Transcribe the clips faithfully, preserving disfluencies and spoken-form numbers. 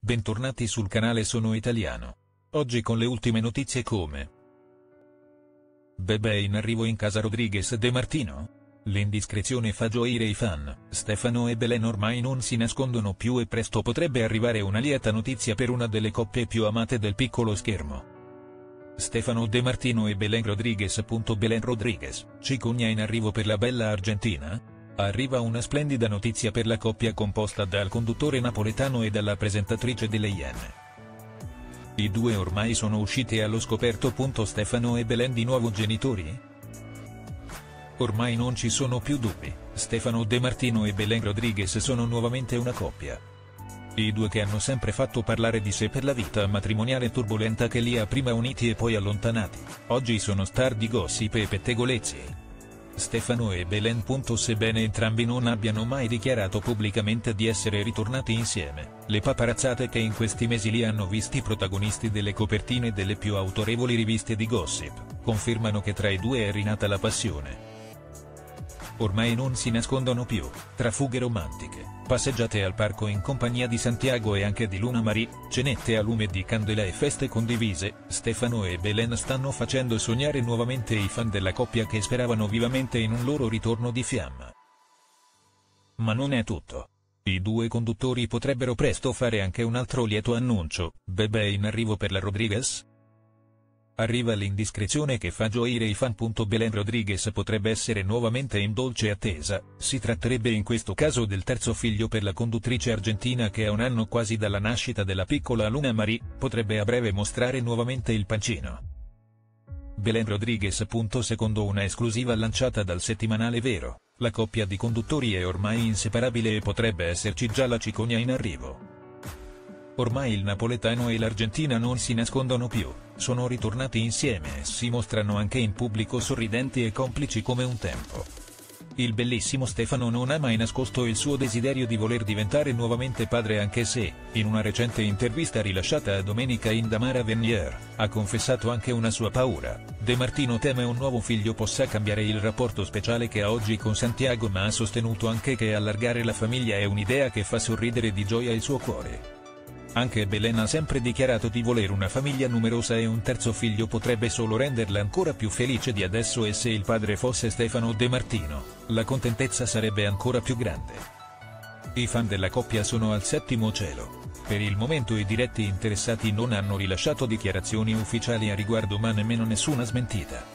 Bentornati sul canale Sono Italiano. Oggi con le ultime notizie come: Bebè in arrivo in casa Rodriguez De Martino? L'indiscrezione fa gioire i fan, Stefano e Belen ormai non si nascondono più e presto potrebbe arrivare una lieta notizia per una delle coppie più amate del piccolo schermo. Stefano De Martino e Belen Rodriguez. Belen Rodriguez, cicogna in arrivo per la bella argentina? Arriva una splendida notizia per la coppia composta dal conduttore napoletano e dalla presentatrice delle Iene. I due ormai sono usciti allo scoperto. Stefano e Belen di nuovo genitori? Ormai non ci sono più dubbi, Stefano De Martino e Belen Rodriguez sono nuovamente una coppia. I due che hanno sempre fatto parlare di sé per la vita matrimoniale turbolenta che li ha prima uniti e poi allontanati, oggi sono star di gossip e pettegolezzi. Stefano e Belen. Sebbene entrambi non abbiano mai dichiarato pubblicamente di essere ritornati insieme, le paparazzate che in questi mesi li hanno visti protagonisti delle copertine delle più autorevoli riviste di gossip, confermano che tra i due è rinata la passione. Ormai non si nascondono più, tra fughe romantiche, passeggiate al parco in compagnia di Santiago e anche di Luna Marie, cenette a lume di candela e feste condivise, Stefano e Belen stanno facendo sognare nuovamente i fan della coppia che speravano vivamente in un loro ritorno di fiamma. Ma non è tutto. I due conduttori potrebbero presto fare anche un altro lieto annuncio: bebè in arrivo per la Rodriguez? Arriva l'indiscrezione che fa gioire i fan. Belen Rodriguez potrebbe essere nuovamente in dolce attesa, si tratterebbe in questo caso del terzo figlio per la conduttrice argentina che a un anno quasi dalla nascita della piccola Luna Marie, potrebbe a breve mostrare nuovamente il pancino. Belen Rodriguez. Secondo una esclusiva lanciata dal settimanale Vero, la coppia di conduttori è ormai inseparabile e potrebbe esserci già la cicogna in arrivo. Ormai il napoletano e l'argentina non si nascondono più, sono ritornati insieme e si mostrano anche in pubblico sorridenti e complici come un tempo. Il bellissimo Stefano non ha mai nascosto il suo desiderio di voler diventare nuovamente padre, anche se, in una recente intervista rilasciata a Domenica in Damara Venier, ha confessato anche una sua paura. De Martino teme un nuovo figlio possa cambiare il rapporto speciale che ha oggi con Santiago, ma ha sostenuto anche che allargare la famiglia è un'idea che fa sorridere di gioia il suo cuore. Anche Belen ha sempre dichiarato di voler una famiglia numerosa e un terzo figlio potrebbe solo renderla ancora più felice di adesso, e se il padre fosse Stefano De Martino, la contentezza sarebbe ancora più grande. I fan della coppia sono al settimo cielo. Per il momento i diretti interessati non hanno rilasciato dichiarazioni ufficiali a riguardo, ma nemmeno nessuna smentita.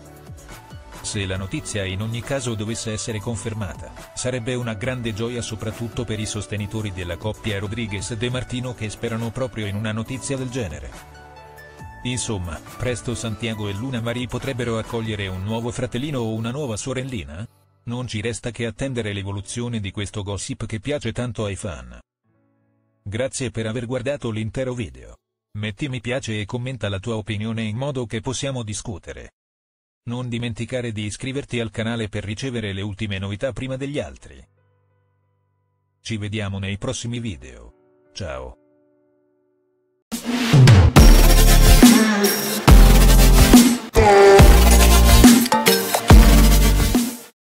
Se la notizia in ogni caso dovesse essere confermata, sarebbe una grande gioia soprattutto per i sostenitori della coppia Rodriguez De Martino che sperano proprio in una notizia del genere. Insomma, presto Santiago e Luna Marie potrebbero accogliere un nuovo fratellino o una nuova sorellina? Non ci resta che attendere l'evoluzione di questo gossip che piace tanto ai fan. Grazie per aver guardato l'intero video. Metti mi piace e commenta la tua opinione in modo che possiamo discutere. Non dimenticare di iscriverti al canale per ricevere le ultime novità prima degli altri. Ci vediamo nei prossimi video. Ciao.